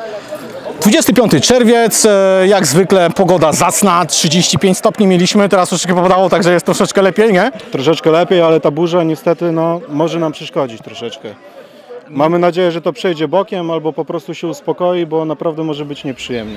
25 czerwiec, jak zwykle pogoda zacna, 35 stopni mieliśmy, teraz troszeczkę popadało, także jest troszeczkę lepiej, nie? Troszeczkę lepiej, ale ta burza niestety no, może nam przeszkodzić troszeczkę. Mamy nadzieję, że to przejdzie bokiem albo po prostu się uspokoi, bo naprawdę może być nieprzyjemnie.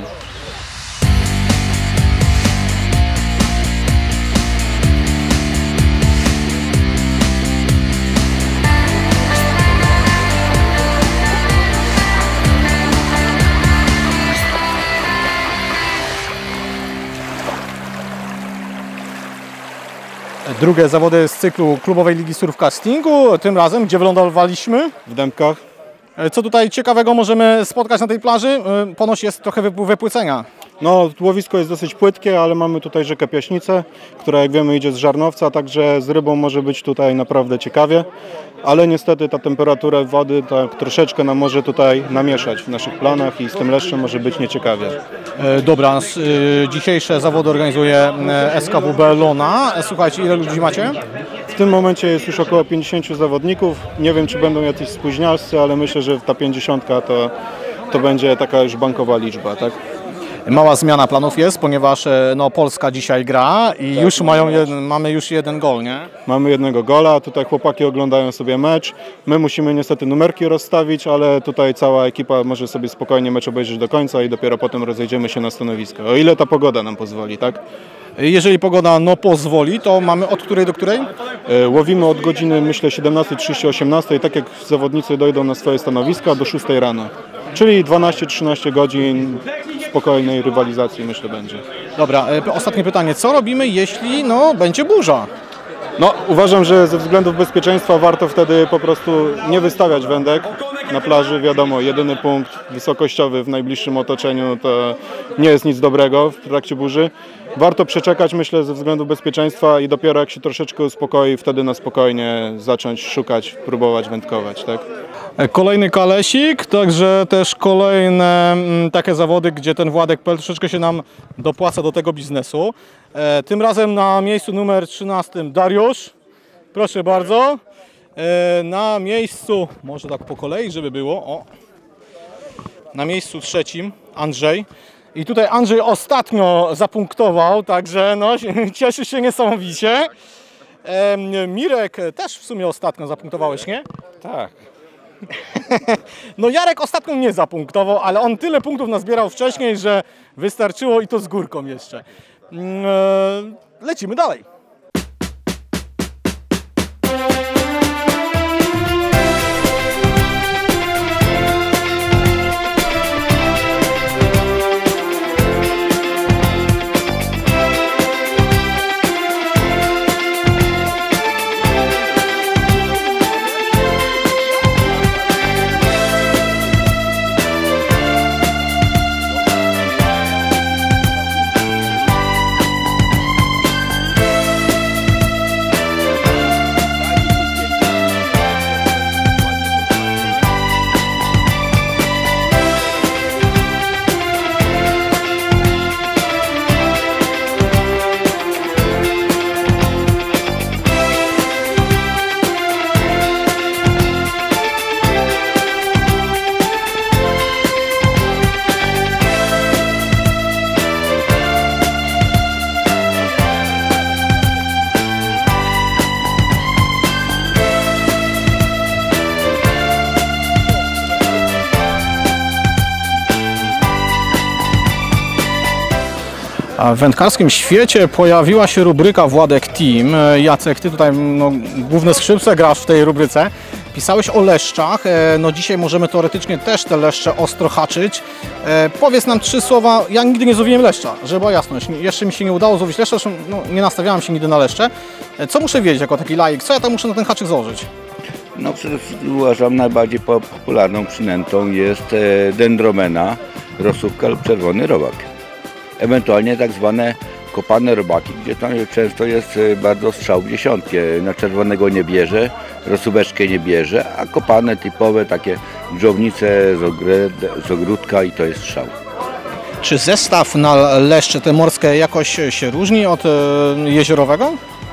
Drugie zawody z cyklu klubowej ligi surfcastingu, tym razem gdzie wylądowaliśmy? W Dębkach. Co tutaj ciekawego możemy spotkać na tej plaży? Ponoć jest trochę wypłycenia. No, łowisko jest dosyć płytkie, ale mamy tutaj rzekę Piaśnicę, która jak wiemy idzie z Żarnowca, także z rybą może być tutaj naprawdę ciekawie. Ale niestety ta temperatura wody tak troszeczkę nam może tutaj namieszać w naszych planach i z tym leszczem może być nieciekawie. Dobra, dzisiejsze zawody organizuje SKWB Lona. Słuchajcie, ile ludzi macie? W tym momencie jest już około 50 zawodników. Nie wiem, czy będą jacyś spóźnialscy, ale myślę, że ta 50 to będzie taka już bankowa liczba, tak? Mała zmiana planów jest, ponieważ no, Polska dzisiaj gra i tak, już mamy już jeden gol, nie? Mamy jednego gola, tutaj chłopaki oglądają sobie mecz. My musimy niestety numerki rozstawić, ale tutaj cała ekipa może sobie spokojnie mecz obejrzeć do końca i dopiero potem rozejdziemy się na stanowisko. O ile ta pogoda nam pozwoli, tak? Jeżeli pogoda no pozwoli, to mamy od której do której? Łowimy od godziny, myślę, 17:30, 18:00, tak jak zawodnicy dojdą na swoje stanowiska, do 6 rano. Czyli 12-13 godzin spokojnej rywalizacji, myślę, będzie. Dobra, ostatnie pytanie. Co robimy, jeśli no, będzie burza? No, uważam, że ze względów bezpieczeństwa warto wtedy po prostu nie wystawiać wędek na plaży. Wiadomo, jedyny punkt wysokościowy w najbliższym otoczeniu to nie jest nic dobrego w trakcie burzy. Warto przeczekać, myślę, ze względu bezpieczeństwa i dopiero jak się troszeczkę uspokoi, wtedy na spokojnie zacząć szukać, próbować wędkować, tak? Kolejny kalesik, także też kolejne takie zawody, gdzie ten Władek Pel troszeczkę się nam dopłaca do tego biznesu. Tym razem na miejscu numer 13 Dariusz, proszę bardzo. Na miejscu, może tak po kolei, żeby było, o. Na miejscu trzecim Andrzej. I tutaj Andrzej ostatnio zapunktował, także no, cieszy się niesamowicie. Mirek też w sumie ostatnio zapunktowałeś, nie? Tak. No Jarek ostatnio nie zapunktował, ale on tyle punktów nazbierał wcześniej, że wystarczyło i to z górką jeszcze. Lecimy dalej. A w wędkarskim świecie pojawiła się rubryka Władek Team. Jacek, ty tutaj no, główne skrzypce grasz w tej rubryce. Pisałeś o leszczach. No dzisiaj możemy teoretycznie też te leszcze ostro haczyć. Powiedz nam 3 słowa. Ja nigdy nie złowiłem leszcza, żeby była jasność. Jeszcze mi się nie udało złowić leszcza, no, nie nastawiałem się nigdy na leszcze. Co muszę wiedzieć jako taki laik? Co ja tam muszę na ten haczyk założyć? No przede wszystkim uważam najbardziej popularną przynętą jest dendromena, rosówka lub czerwony robak. Ewentualnie tak zwane kopane robaki, gdzie tam często jest bardzo strzał w dziesiątkę. Na czerwonego nie bierze, rosóweczkę nie bierze, a kopane typowe takie dżownice z ogródka i to jest strzał. Czy zestaw na leszcze te morskie jakoś się różni od jeziorowego?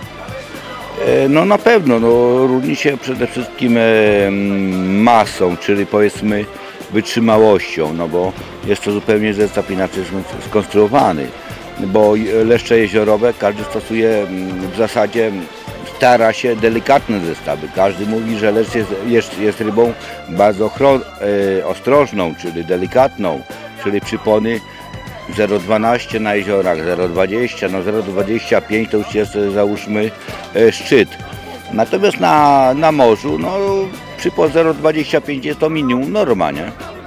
No na pewno, no, różni się przede wszystkim masą, czyli powiedzmy wytrzymałością, no bo jest to zupełnie zestaw inaczej skonstruowany, bo leszcze jeziorowe każdy stosuje w zasadzie, stara się delikatne zestawy. Każdy mówi, że leszcz jest rybą bardzo ostrożną, czyli delikatną, czyli przypony 0,12 na jeziorach, 0,20, no 0,25 to już jest, załóżmy, szczyt. Natomiast na morzu, no przypon 0,25 jest to minimum norma, nie?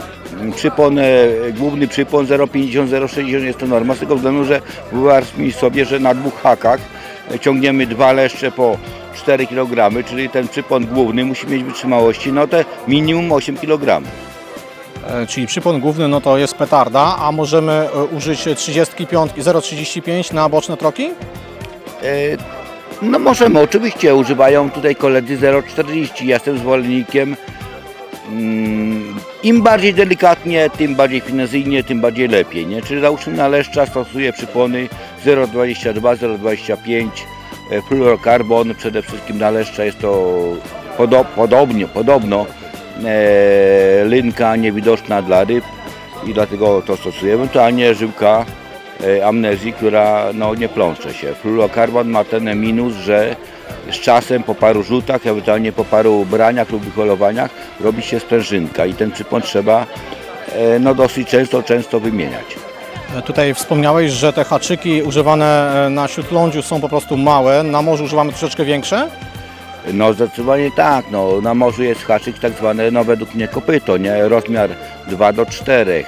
Główny przypon 0,50, 0,60 jest to norma, z tego względu, że wyobraźmy sobie, że na 2 hakach ciągniemy 2 leszcze po 4 kg, czyli ten przypon główny musi mieć wytrzymałości, no te minimum 8 kg. Czyli przypon główny no to jest petarda, a możemy użyć 35 i 0,35 na boczne troki? No możemy, oczywiście używają tutaj koledzy 0,40. Ja jestem zwolennikiem im bardziej delikatnie, tym bardziej finezyjnie, tym bardziej lepiej, nie? Czyli załóżmy na leszcza stosuję przypony 0,22, 0,25, fluorokarbon, przede wszystkim na leszcza jest to podobno linka niewidoczna dla ryb i dlatego to stosuję. Ewentualnie żyłka amnezji, która no, nie plącze się. Fluorokarbon ma ten minus, że z czasem po paru rzutach, ewentualnie po paru braniach lub wyholowaniach robi się sprężynka i ten przypon trzeba no, dosyć często wymieniać. Tutaj wspomniałeś, że te haczyki używane na śródlądziu są po prostu małe, na morzu używamy troszeczkę większe? No zdecydowanie tak, no, na morzu jest haczyk tak zwane, no według mnie kopyto, nie? Rozmiar 2:4.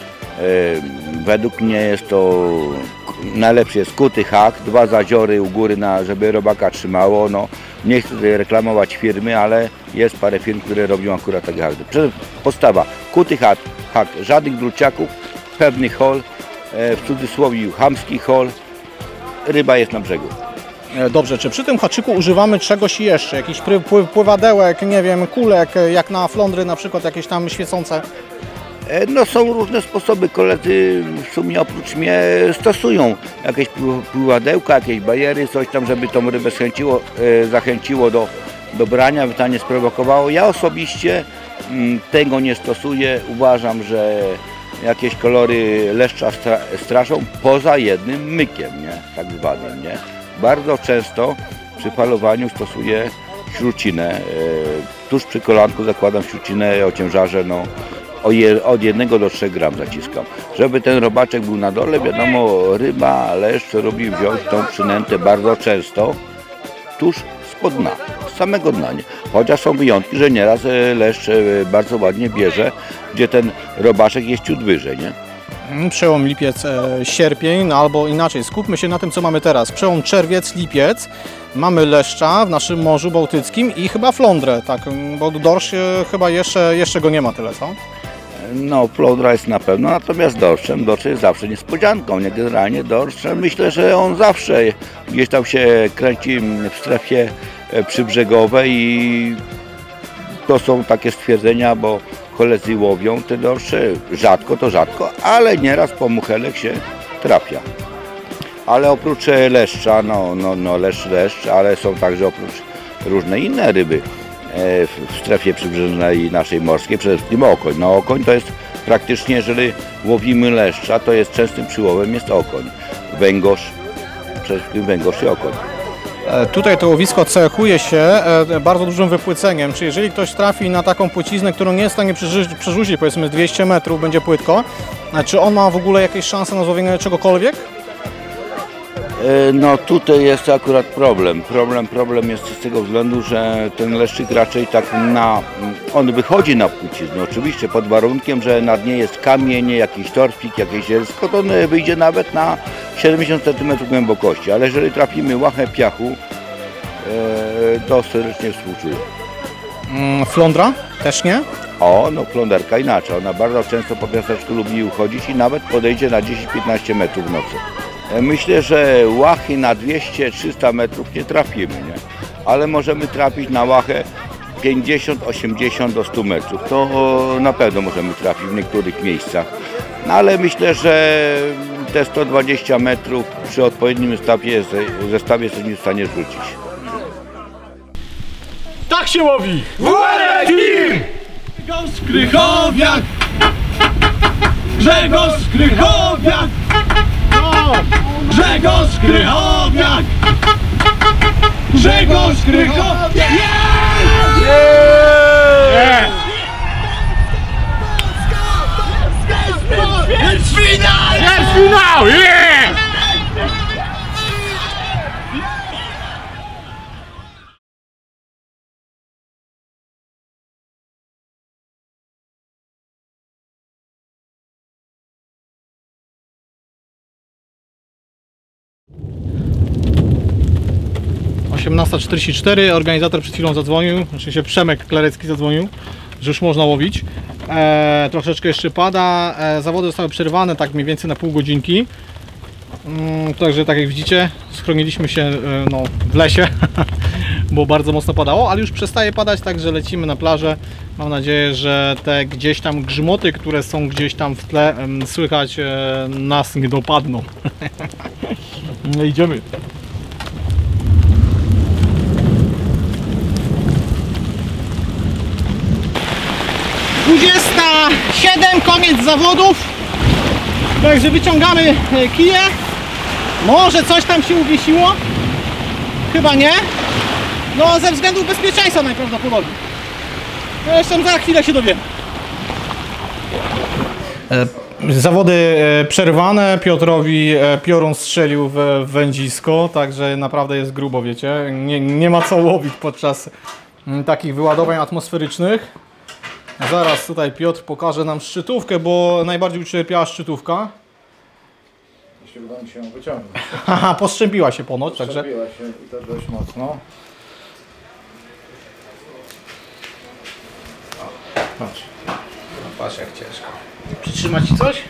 Według mnie jest to najlepszy jest kuty hak, 2 zadziory u góry, żeby robaka trzymało. No, nie chcę tutaj reklamować firmy, ale jest parę firm, które robią akurat takie haki. Podstawa, kuty hak, żadnych druciaków, pewny hol, w cudzysłowie chamski hol, ryba jest na brzegu. Dobrze, czy przy tym haczyku używamy czegoś jeszcze? Jakiś pływadełek, nie wiem, kulek, jak na flądry na przykład, jakieś tam świecące? No są różne sposoby, koledzy w sumie oprócz mnie stosują jakieś pływadełka, jakieś bariery, coś tam, żeby tą rybę zachęciło do brania, by to nie sprowokowało. Ja osobiście tego nie stosuję, uważam, że jakieś kolory leszcza straszą poza jednym mykiem, nie? Tak zwanym, nie? Bardzo często przy falowaniu stosuję śrucinę, tuż przy kolanku zakładam śrucinę o ciężarze no, od 1 do 3 gram zaciskam. Żeby ten robaczek był na dole, wiadomo, ryba, leszcz lubi wziąć tą przynętę bardzo często tuż spod dna, z samego dna. Nie? Chociaż są wyjątki, że nieraz leszcz bardzo ładnie bierze, gdzie ten robaczek jest ciut wyżej. Nie? Przełom lipiec-sierpień, no albo inaczej, skupmy się na tym, co mamy teraz. Przełom czerwiec-lipiec, mamy leszcza w naszym Morzu Bałtyckim i chyba flądrę, tak, bo dorsz chyba jeszcze go nie ma tyle, co? No, flądra jest na pewno, natomiast dorsz jest zawsze niespodzianką, nie? Generalnie dorsz, myślę, że on zawsze gdzieś tam się kręci w strefie przybrzegowej i to są takie stwierdzenia, bo koledzy łowią te dorsze, rzadko to rzadko, ale nieraz po muchelek się trafia. Ale oprócz leszcza, no leszcz, ale są także oprócz różne inne ryby w strefie przybrzeżnej naszej morskiej, przede wszystkim okoń. No okoń to jest praktycznie, jeżeli łowimy leszcza, to jest częstym przyłowem jest okoń. Węgorz, przede wszystkim węgorz i okoń. Tutaj to łowisko cechuje się bardzo dużym wypłyceniem, czy jeżeli ktoś trafi na taką płyciznę, którą nie jest w stanie przerzucić, powiedzmy 200 metrów, będzie płytko, czy on ma w ogóle jakieś szanse na złowienie czegokolwiek? No tutaj jest akurat problem. Problem jest z tego względu, że ten leszczyk raczej tak on wychodzi na płciznę, oczywiście pod warunkiem, że na dnie jest kamień, jakiś torfik, jakieś zielsko, to on wyjdzie nawet na 70 cm głębokości, ale jeżeli trafimy łachę piachu, to serdecznie współczuję. Flądra? Też nie? No fląderka inaczej, ona bardzo często po piaseczku lubi uchodzić i nawet podejdzie na 10-15 metrów w nocy. Myślę, że łachy na 200-300 metrów nie trafimy, nie? Ale możemy trafić na łachę 50, 80 do 100 metrów. To na pewno możemy trafić w niektórych miejscach. No ale myślę, że te 120 metrów przy odpowiednim zestawie jesteśmy w stanie rzucić. Tak się łowi! WLE Team! Krychowiak! Grzegorz Krychowiak! Grzegorz Krychowiak! Grzegorz Krychowiak! Finał! Yeah! Organizator przed chwilą zadzwonił, oczywiście Przemek Klarecki zadzwonił, że już można łowić. Troszeczkę jeszcze pada, zawody zostały przerwane tak mniej więcej na pół godzinki. Także tak jak widzicie, schroniliśmy się no, w lesie, bo bardzo mocno padało, ale już przestaje padać, także lecimy na plażę. Mam nadzieję, że te gdzieś tam grzmoty, które są gdzieś tam w tle, słychać, nas nie dopadną. No idziemy. 27, koniec zawodów. Także wyciągamy kije. Może coś tam się uwiesiło. Chyba nie. No ze względu bezpieczeństwa najprawdopodobniej. No jeszcze za chwilę się dowiemy. Zawody przerwane. Piotrowi piorun strzelił w wędzisko. Także naprawdę jest grubo, wiecie. Nie ma co łowić podczas takich wyładowań atmosferycznych. Zaraz tutaj Piotr pokaże nam szczytówkę, bo najbardziej ucierpiała szczytówka. Jeśli uda mi się ją wyciągnąć. Haha, postrzępiła się ponoć, także... Postrzępiła się i to dość mocno. Patrz. Patrz jak ciężko. Przytrzymać ci coś?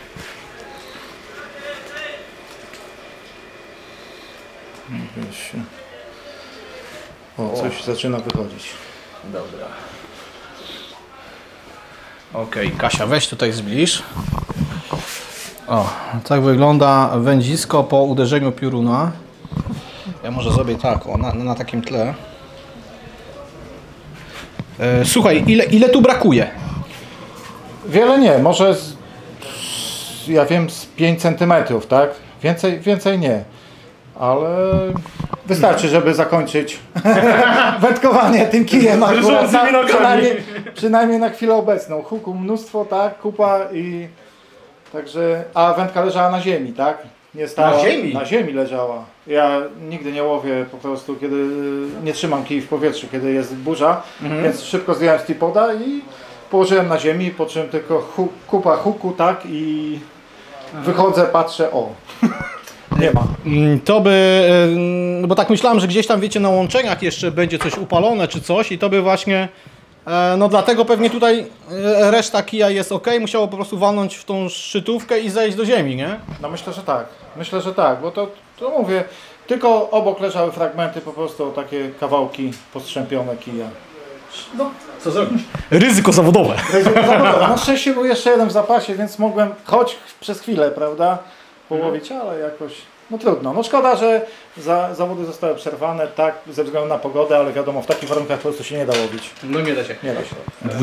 O, coś zaczyna wychodzić. Dobra. Okej, Kasia, weź tutaj zbliż. O, tak wygląda wędzisko po uderzeniu pioruna. Ja może zrobię tak, o, na takim tle. Słuchaj, ile tu brakuje? Wiele nie, może ja wiem z 5 cm, tak? Więcej nie. Ale wystarczy, żeby zakończyć wędkowanie tym kijem akurat, przynajmniej na chwilę obecną. Huku mnóstwo, tak, kupa i także, a wędka leżała na ziemi, tak? Nie stała, Na ziemi? Na ziemi leżała. Ja nigdy nie łowię po prostu, kiedy nie trzymam kij w powietrzu, kiedy jest burza, więc szybko zdjąłem z tripoda i położyłem na ziemi, po czym tylko kupa huku, tak, i wychodzę, patrzę, o. Nie ma. To by, bo tak myślałem, że gdzieś tam, wiecie, na łączeniach jeszcze będzie coś upalone czy coś i to by właśnie, no dlatego pewnie tutaj reszta kija jest ok, musiało po prostu walnąć w tą szczytówkę i zejść do ziemi, nie? No myślę, że tak, bo to mówię, tylko obok leżały fragmenty, po prostu takie kawałki postrzępione kija. No, co zrobić? Ryzyko zawodowe. Na szczęście był jeszcze jeden w zapasie, więc mogłem choć przez chwilę, prawda, połowić, ale jakoś, no trudno. No szkoda, że zawody zostały przerwane, tak, ze względu na pogodę, ale wiadomo, w takich warunkach po prostu się nie da łowić. No nie da się. Nie da się.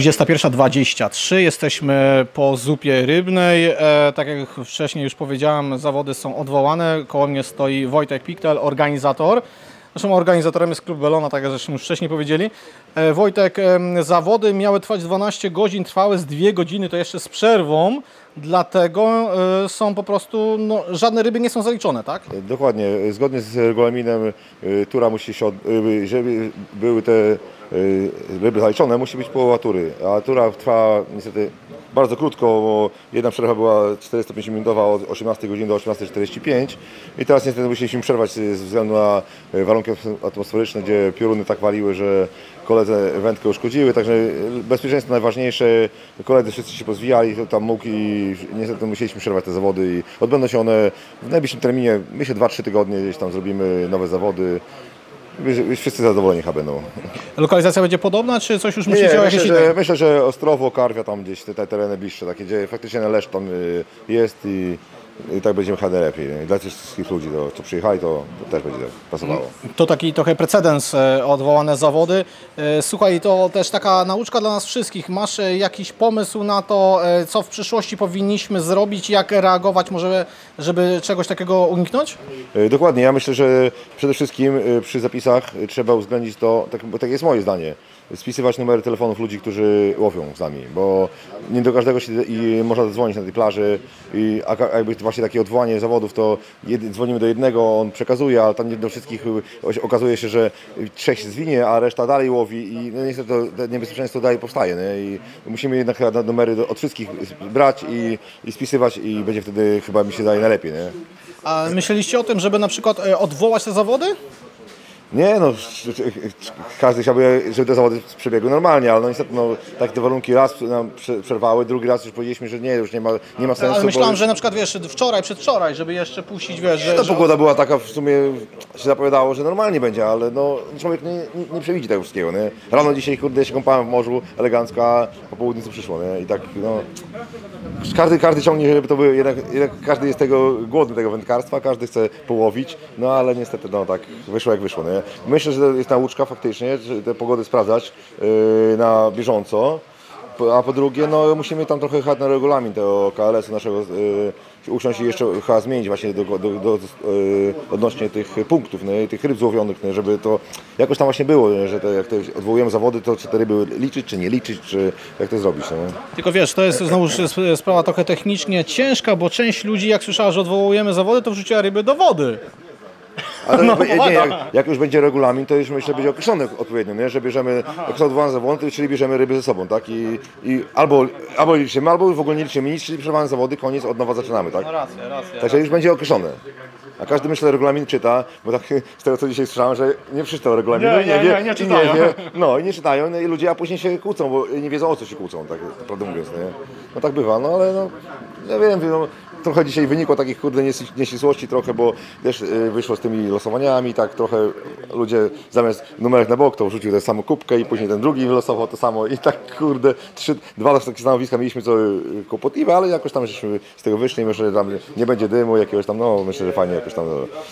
21:23, jesteśmy po zupie rybnej. Tak jak wcześniej już powiedziałem, zawody są odwołane. Koło mnie stoi Wojtek Piktel, organizator. Zresztą organizatorem jest Klub Belona, tak jak żeśmy już wcześniej powiedzieli. Wojtek, zawody miały trwać 12 godzin, trwały z 2 godziny, to jeszcze z przerwą. Dlatego są po prostu, no, żadne ryby nie są zaliczone, tak? Dokładnie. Zgodnie z regulaminem tura musi się, żeby były te ryby zaliczone, musi być połowa tury. A tura trwa niestety bardzo krótko, bo jedna przerwa była 45 minutowa od 18 godziny do 18:45 i teraz niestety musieliśmy przerwać ze względu na warunki atmosferyczne, gdzie pioruny tak waliły, że koledze wędkę uszkodziły, także bezpieczeństwo najważniejsze, koledzy wszyscy się pozwijali, tam mógł i niestety musieliśmy przerwać te zawody i odbędą się one w najbliższym terminie, myślę 2-3 tygodnie, gdzieś tam zrobimy nowe zawody. Wszyscy zadowoleni chyba będą. Lokalizacja będzie podobna, czy coś już myślicie o jakiejś innej? Myślę, że Ostrowo, Karwia, tam gdzieś te tereny bliższe, takie, gdzie faktycznie Leszcz tam jest i i tak będziemy jechali najlepiej. Nie? Dla tych wszystkich ludzi, co przyjechali, to też będzie pasowało. To taki trochę precedens, odwołane zawody. Słuchaj, to też taka nauczka dla nas wszystkich. Masz jakiś pomysł na to, co w przyszłości powinniśmy zrobić, jak reagować może, żeby czegoś takiego uniknąć? Dokładnie, ja myślę, że przede wszystkim przy zapisach trzeba uwzględnić to, bo tak jest moje zdanie, spisywać numery telefonów ludzi, którzy łowią z nami, bo nie do każdego się można zadzwonić na tej plaży, a jakby właśnie takie odwołanie zawodów, to dzwonimy do jednego, on przekazuje, ale tam nie do wszystkich okazuje się, że 3 się zwinie, a reszta dalej łowi i no niestety to niebezpieczeństwo dalej powstaje. Nie? I musimy jednak chyba numery od wszystkich brać i spisywać i będzie wtedy chyba mi się daje najlepiej. Nie? A myśleliście o tym, żeby na przykład odwołać te zawody? Nie, no każdy chciałby, żeby te zawody przebiegły normalnie, ale no niestety tak te warunki raz nam przerwały, drugi raz już powiedzieliśmy, że już nie ma sensu. Ale myślałem, że na przykład wiesz, wczoraj, przedwczoraj, żeby jeszcze puścić, wiesz, że... Ta pogoda była taka, w sumie się zapowiadało, że normalnie będzie, ale no człowiek nie przewidzi tego wszystkiego, nie? Rano dzisiaj, kurde, się kąpałem w morzu elegancko, a po południu to przyszło, nie? I tak, no... Każdy ciągnie, żeby to było, jednak każdy jest głodny tego wędkarstwa, każdy chce połowić, no ale niestety, no tak, wyszło jak wyszło, nie? Myślę, że to jest nauczka faktycznie, że te pogody sprawdzać na bieżąco, a po drugie, no musimy tam trochę jechać na regulamin tego KLS-u naszego, usiąść i jeszcze chyba zmienić właśnie odnośnie tych punktów, nie? Tych ryb złowionych, nie? Żeby to jakoś tam właśnie było, nie? Że jak odwołujemy zawody, to czy te ryby liczyć, czy nie liczyć, czy jak to zrobić. Nie? Tylko wiesz, to jest znowu sprawa trochę technicznie ciężka, bo część ludzi, jak słyszała, że odwołujemy zawody, to wrzuciła ryby do wody. Ale jak już będzie regulamin, to już myślę, będzie określony odpowiednio, nie? Że bierzemy, jak są odwołane zawody, czyli bierzemy ryby ze sobą, tak? I albo liczymy, albo w ogóle nie liczymy nic, czyli przerwane zawody, koniec, od nowa zaczynamy, tak? No racja. Także już będzie określone. A każdy, myślę, regulamin czyta, bo tak z tego, co dzisiaj słyszałem, że nie przeczytał regulaminu, nie czytają. I nie czytają, no i ludzie a później się kłócą, bo nie wiedzą, o co się kłócą, tak prawdę mówiąc, nie? No tak bywa, no ale no, ja wiem, no, trochę dzisiaj wynikło takich, kurde, nieścisłości trochę, bo też wyszło z tymi losowaniami, tak trochę ludzie zamiast numerek na bok, to wrzucił tę samą kubkę i później ten drugi losował to samo i tak, kurde, dwa takie stanowiska mieliśmy, co kłopotliwe, ale jakoś tam żeśmy z tego wyszli, myślę, że tam nie będzie dymu jakiegoś tam, no myślę, że fajnie jakoś tam,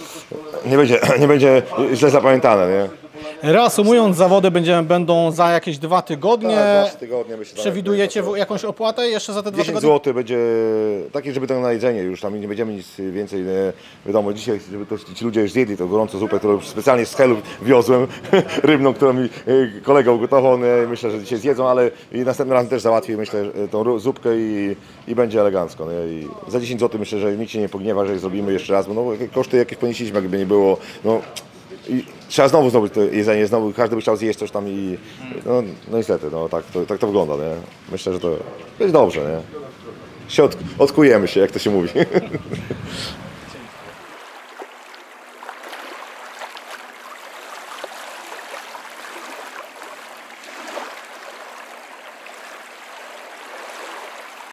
nie będzie źle zapamiętane, nie? Reasumując, zawody będą za jakieś 2 tygodnie. Tak, 2 tygodnie myślę. Przewidujecie jakąś opłatę jeszcze za te 2 10 tygodnie? zł będzie takie, żeby to na jedzenie już tam nie będziemy nic więcej, nie, wiadomo, dzisiaj, żeby to ci ludzie już zjedli tą gorącą zupę, którą specjalnie z Helu wiozłem, rybną, którą mi kolega ugotował, myślę, że dzisiaj zjedzą, ale i następnym razem też załatwię, myślę, tą zupkę i będzie elegancko, nie? I za 10 zł myślę, że nikt się nie pogniewa, że zrobimy jeszcze raz, bo no, koszty jakieś ponieśliśmy, jakby nie było, no, i trzeba znowu to jedzenie, znowu każdy by chciał zjeść coś tam i no niestety, no tak to wygląda, nie? Myślę, że to jest dobrze, nie? Odkujemy się, jak to się mówi.